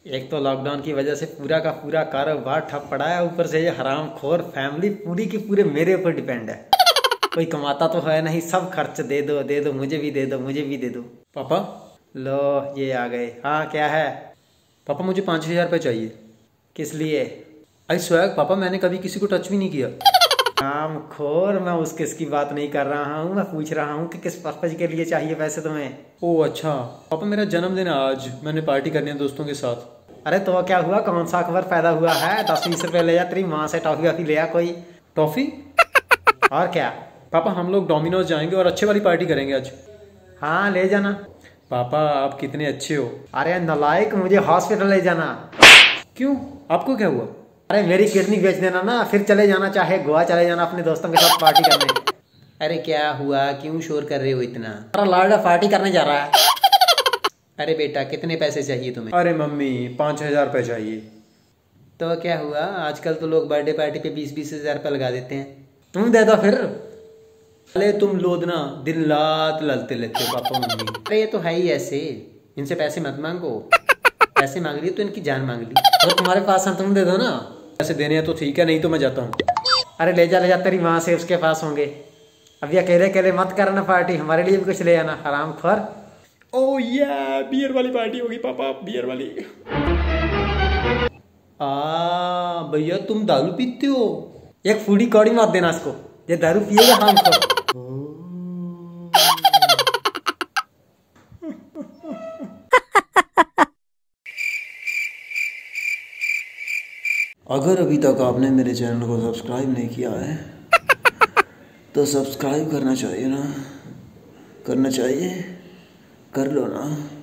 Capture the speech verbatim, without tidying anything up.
एक तो लॉकडाउन की वजह से पूरा का पूरा कारोबार ठप पड़ा है, ऊपर से ये हरामखोर फैमिली पूरी की पूरे मेरे ऊपर डिपेंड है। कोई कमाता तो है नहीं, सब खर्च दे दो दे दो, मुझे भी दे दो मुझे भी दे दो। पापा लो ये आ गए। हाँ क्या है? पापा मुझे पाँच हजार रुपये चाहिए। किस लिए? आई स्वैग पापा, मैंने कभी किसी को टच भी नहीं किया। हरामखोर, मैं उस किस की बात नहीं कर रहा हूँ, मैं पूछ रहा हूँ कि किस पर्पज के लिए चाहिए पैसे तुम्हें। ओह अच्छा पापा, मेरा जन्मदिन है आज, मैंने पार्टी करनी है दोस्तों के साथ। अरे तो क्या हुआ, कौन सा अखबार पैदा हुआ है? दस बीस रुपए ले जा, तेरी माँ से टॉफी वॉफी ले आ कोई। टॉफी? और क्या? पापा हम लोग डोमिनोज जाएंगे और अच्छे वाली पार्टी करेंगे आज। हाँ ले जाना। पापा आप कितने अच्छे हो। अरे नालायक, मुझे हॉस्पिटल ले जाना। क्यों, आपको क्या हुआ? अरे मेरी किडनी बेच देना ना, फिर चले जाना, चाहे गोवा चले जाना अपने दोस्तों के साथ पार्टी करने। अरे क्या हुआ, क्यों शोर कर रहे हो इतना? अरे लाडा पार्टी करने जा रहा है। अरे बेटा कितने पैसे चाहिए तुम्हें? अरे मम्मी पाँच हजार रुपये चाहिए। तो क्या हुआ, आजकल तो लोग बर्थडे पार्टी पे बीस बीस हजार रुपये लगा देते हैं, तुम दे दो फिर। अरे तुम लोग ना दिन रात ललते लेते हो पापा मम्मी। अरे ये तो है ही ऐसे, इनसे पैसे मत मांगो, पैसे मांग ली तो इनकी जान मांग ली। तो तुम्हारे पास है तुम दे दो ना, पैसे देने हैं तो ठीक है, नहीं तो मैं जाता हूँ। अरे ले जा ले जा, तेरी माँ से उसके पास होंगे। अभी अकेले अकेले मत करना पार्टी, हमारे लिए भी कुछ ले आना हरामखोर। ओह या बियर वाली पार्टी होगी पापा, बियर वाली। आ भैया तुम दारू पीते हो? एक फूडी कौड़ी मत देना इसको, ये दारू पिएगा हरामखोर। अगर अभी तक आपने मेरे चैनल को सब्सक्राइब नहीं किया है तो सब्सक्राइब करना चाहिए ना, करना चाहिए, कर लो ना।